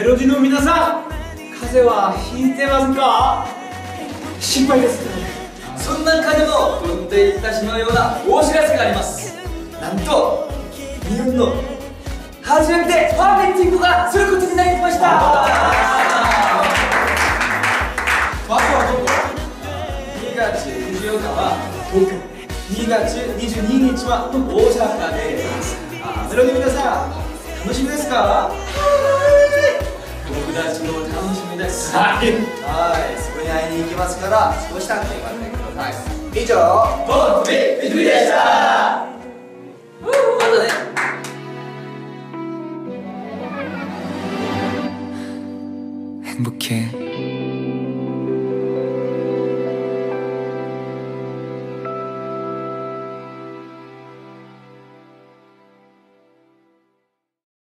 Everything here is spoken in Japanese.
メロディの皆さん、風邪はひいてますか？心配ですね。 そんな風も飛んでいってしまうようなお知らせがあります。なんと日本の初めてパーフェクティングがすることになりました。 場所はどこ ？2月14日は東京、2月22日は大阪で、メロディ皆さん楽しみですか？僕たちも楽しみです。はい、そこに会いに行きますから、そうしたって言われてください。以上、ボンビビビでした。またね。 행복해